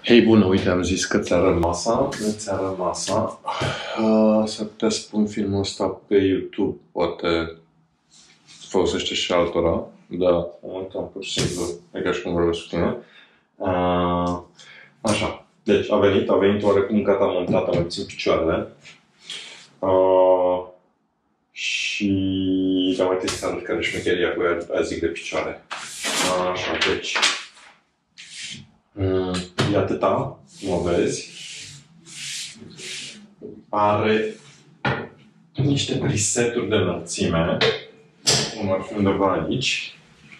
Hei, bună, uite, am zis că ți arăt masa, s-ar putea să pun filmul ăsta pe YouTube, poate folosește și altora, dar momentan pur și simplu, e ca și cum vorbesc cu tine. Așa, deci a venit oarecum gata montată, mai puțin picioarele. Și am mai trebuie să arăt care șmecheria cu ea, zic de picioare. Așa, deci e atâta, mă vezi. Are niște preseturi de înălțime. Unul ar fi undeva aici.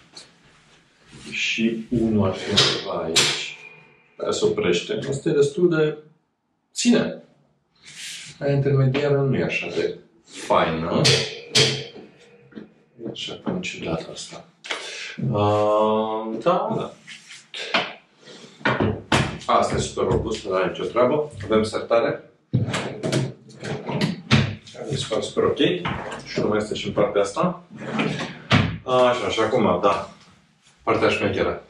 Și unul ar fi undeva aici. Aia se oprește. Asta e destul de ține. Aia intermediară nu e așa de faină. E așa cam ciudată asta. Da. Asta e super robust, nu are nicio treabă. Avem sertare. Mi se pare super ok. Și nu mai este și în partea asta. Așa, și acum, da. Partea șmecheră.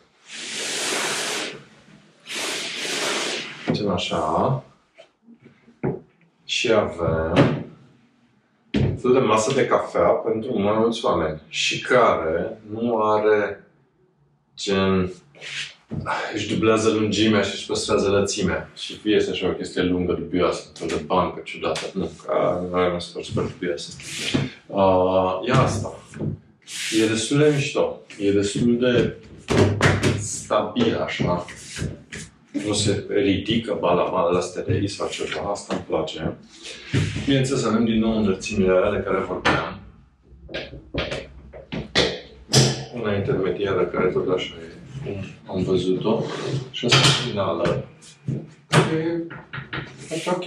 Facem așa. Și avem fel de masă de cafea pentru mai mulți oameni. Și care nu are gen... Își dublează lungimea și își păstrează lățimea. Și este așa o chestie lungă, dubioasă, un fel de bancă ciudată. Nu, care e super dubioasă. E asta. E destul de mișto. E destul de stabil, așa. Nu se ridică bala stereii sau ceva. Asta îmi place. Bineînțeles, avem din nou înălțimile alea de care vorbeam. Una intermediară care tot așa e. Am văzut-o și asta finală e ok.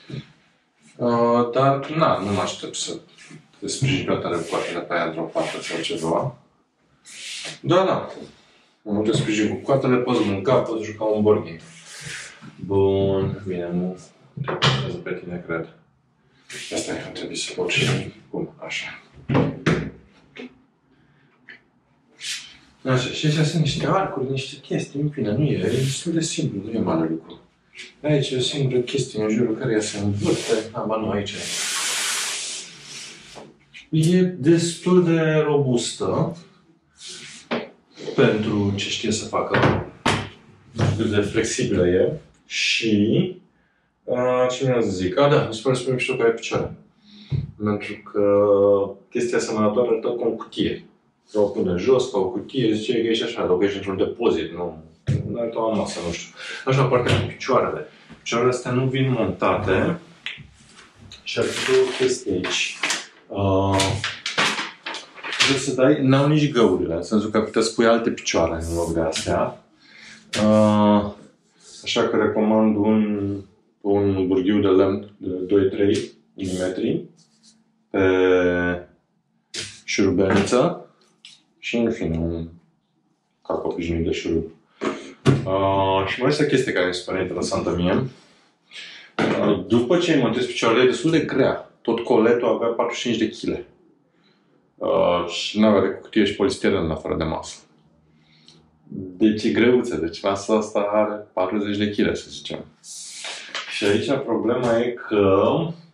Dar nu mă aștept să te sprijin pe tare coatele pe aia într-o parte sau ceva. Da. Nu te sprijin cu coatele, poți mânca, poți juca un board game. Bun, bine, nu te contează pe tine, cred. Asta e că trebuie să pot și cum, așa. Așa, și astea sunt niște arcuri, niște chestii, în fine, nu e destul de simplu, nu e mare lucru. Aici e o singură chestie în jurul căreia se învârte, nu, aici e destul de robustă pentru ce știe să facă, cât de flexibilă e și, ce mi-am să zic, da, mi se pare super mișto că ai picioare. Pentru că chestia asemănătoare arătă cu o cutie. O pune jos, ca o cutie, zice că ești așa, dacă ești într-un depozit, nu are o masă, nu știu. Așa, partea cu picioarele. Picioarele astea nu vin montate și ar fi o chestie aici. Trebuie să dai, n-au nici găurile, în sensul că puteți să pui alte picioare în loc de astea. Așa că recomand un burghiu de lemn de 2-3 mm pe șurubelniță. Și în fine, un cap obișnuit de șurub. Și mai este o chestie care mi se pare interesantă mie. După ce îi montezi picioarele, e destul de grea. Tot coletul avea 45 de kg. Și nu avea decât cutie și polistiren în afară de masă. Deci e greuță. Deci masa asta are 40 de kg, să zicem. Și aici problema e că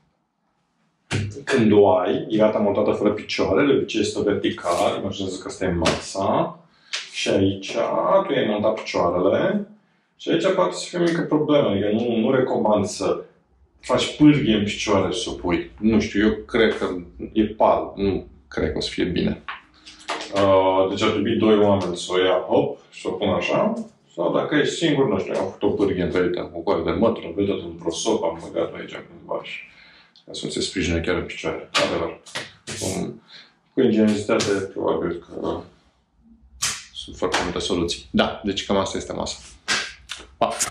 când o ai, e gata montată fără picioare, de obicei este vertical, imaginează că asta e masa. Și aici tu ai montat picioarele și aici poate să fie o mică problemă, adică nu recomand să faci pârghie în picioare și să o pui. Nu știu, eu cred că e pal, nu cred că o să fie bine. Deci ar trebui 2 oameni să o ia, hop, și să o pun așa. Sau dacă ești singur, nu știu, am făcut o pârghie întărită cu coare de mătură, am vedat un prosop, am băgat aici cândva și ca să nu se sprijine chiar în picioare. Adevăr. Cu ingeniozitate, probabil că sunt foarte multe soluții. Da, deci cam asta este masa. Pa!